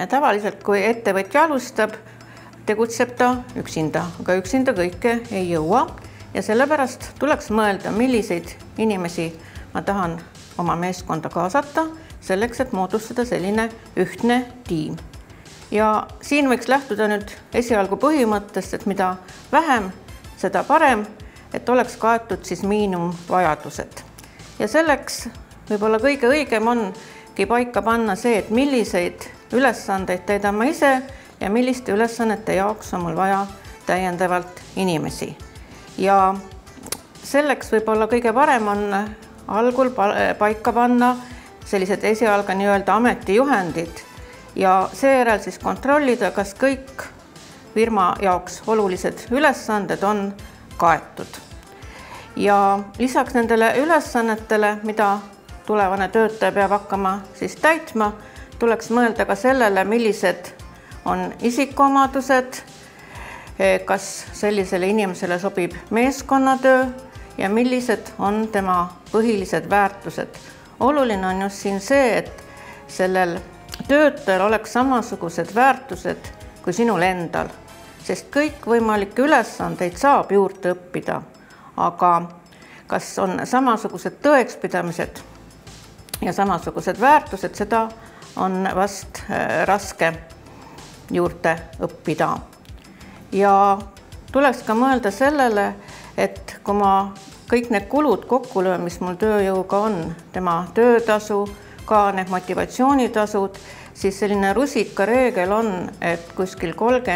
tavaliselt, kui ettevõtja alustab, tegutseb ta üksinda, aga üksinda kõike ei jõua ja sellepärast tuleks mõelda, milliseid inimesi ma tahan oma meeskonda kaasata selleks, et moodustada selline ühtne tiim. Ja siin võiks lähtuda nüüd esialgu põhimõttest, et mida vähem, seda parem, et oleks kaetud siis miinimumvajadused. Ja selleks võib-olla kõige õigem ongi paika panna see, et milliseid ülesandeid täidan ma ise ja milliste ülesannete jaoks on mul vaja täiendavalt inimesi. Ja selleks võib-olla kõige parem on algul paika panna sellised esialgu nii-öelda ametijuhendid ja seejärel siis kontrollida, kas kõik firma jaoks olulised ülesanded on kaetud. Ja lisaks nendele ülesannetele, mida tulevane töötaja peab hakkama siis täitma, tuleks mõelda ka sellele, millised on isikuomadused, kas sellisele inimesele sobib meeskonnatöö ja millised on tema põhilised väärtused. Oluline on just siin see, et sellel töötajal oleks samasugused väärtused kui sinul endal, sest kõik võimalikke ülesandeid saab juurde õppida, aga kas on samasugused tõekspidamised ja samasugused väärtused, seda on vast raske juurde õppida. Ja tuleks ka mõelda sellele, et kui ma kõik need kulud kokku löön, mis mul tööjõuga on, tema töötasu, ka need motivatsioonitasud, siis selline rusikareegel on, et kuskil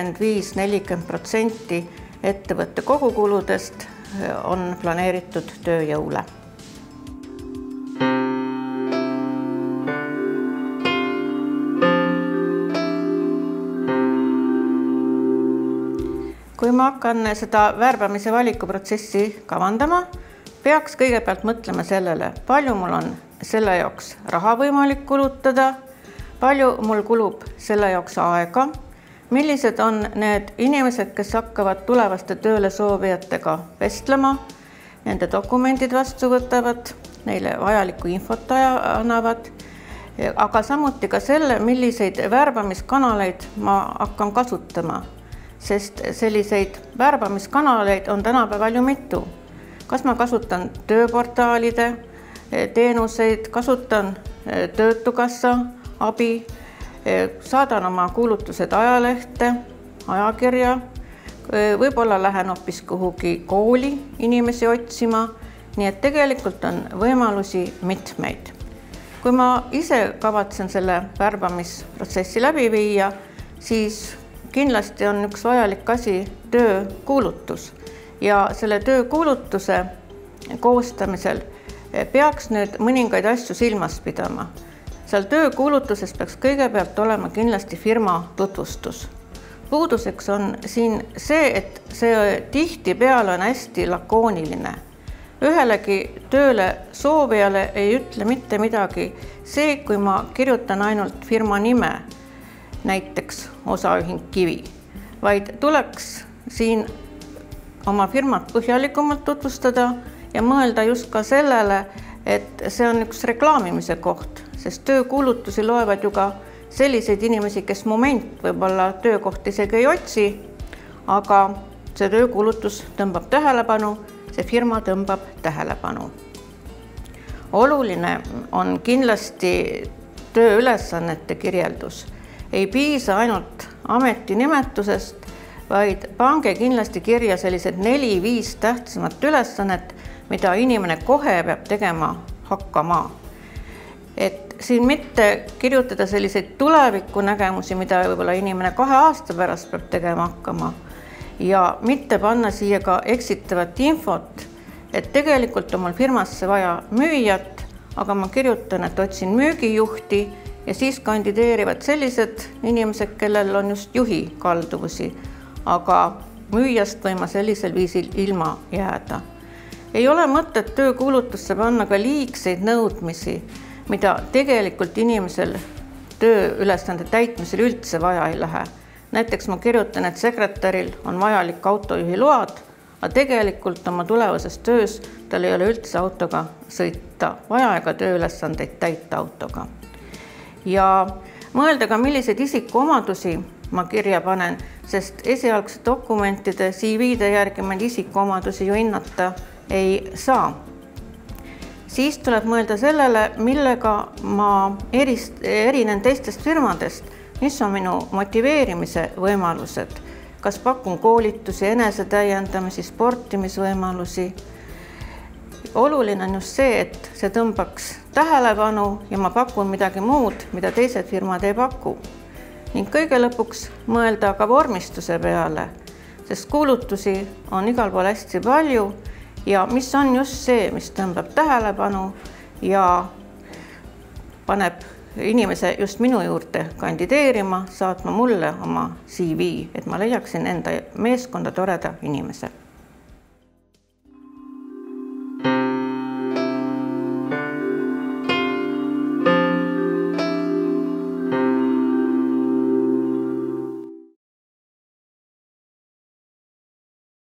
35–40% ettevõtte kogukuludest on planeeritud tööjõule. Kui ma hakkan seda värbamise valikuprotsessi kavandama, peaks kõigepealt mõtlema sellele, palju mul on selle jaoks raha võimalik kulutada, palju mul kulub selle jaoks aega, millised on need inimesed, kes hakkavad tulevaste tööle soovijatega vestlema, nende dokumendid vastu võtavad, neile vajalikku infot annavad, aga samuti ka selle, milliseid värbamiskanaleid ma hakkan kasutama, sest selliseid värbamiskanaleid on tänapäeval ju mitu. Kas ma kasutan tööportaalide teenuseid, kasutan töötukassa abi, saadan oma kuulutused ajalehte, ajakirja, võib-olla lähen hoopis kuhugi kooli inimesi otsima, nii et tegelikult on võimalusi mitmeid. Kui ma ise kavatsen selle värbamisprotsessi läbi viia, siis kindlasti on üks vajalik asi töökuulutus ja selle töökuulutuse koostamisel peaks nüüd mõningaid asju silmas pidama. Seal töökuulutuses peaks kõigepealt olema kindlasti firma tutvustus. Puuduseks on siin see, et see tihtipeale on hästi lakooniline. Ühelegi tööle soovijale ei ütle mitte midagi see, kui ma kirjutan ainult firma nime, näiteks osaühing Kivi, vaid tuleks siin oma firmat põhjalikumalt tutvustada ja mõelda just ka sellele, et see on üks reklaamimise koht, sest töökuulutusi loevad ju ka selliseid inimesi, kes moment võib-olla töökohti isegi ei otsi, aga see töökuulutus tõmbab tähelepanu, see firma tõmbab tähelepanu. Oluline on kindlasti tööülesannete kirjeldus. Ei piisa ainult ametinimetusest, vaid pange kindlasti kirja sellised 4-5 tähtsamat ülesannet, mida inimene kohe peab tegema hakkama. Et siin mitte kirjutada selliseid tulevikunägemusi, mida võib-olla inimene 2 aasta pärast peab tegema hakkama ja mitte panna siia ka eksitavat infot, et tegelikult on mul firmasse vaja müüjat, aga ma kirjutan, et otsin müügijuhti ja siis kandideerivad sellised inimesed, kellel on just juhi kalduvusi, aga müüjast võin ma sellisel viisil ilma jääda. Ei ole mõtet töökuulutusse panna ka liigseid nõudmisi, mida tegelikult inimesel tööülesande täitmisel üldse vaja ei lähe. Näiteks ma kirjutan, et sekretäril on vajalik autojuhi load, aga tegelikult oma tulevases töös tal ei ole üldse autoga sõita vaja ega tööülesandeid täita autoga. Ja Mõelda ka, milliseid isikuomadusi ma kirja panen, sest esialgsete dokumentide CV-de järgi meil isikuomadusi ju hinnata ei saa. Siis tuleb mõelda sellele, millega ma erinen teistest firmadest, mis on minu motiveerimise võimalused, kas pakun koolitusi, enesetäiendamisi, sportimisvõimalusi. Oluline on just see, et see tõmbaks tähelepanu ja ma pakun midagi muud, mida teised firmad ei paku. Ning kõige lõpuks mõelda ka vormistuse peale, sest kuulutusi on igal pool hästi palju ja mis on just see, mis tõmbab tähelepanu ja paneb inimese just minu juurde kandideerima, saatma mulle oma CV, et ma leiaksin enda meeskonda toreda inimese.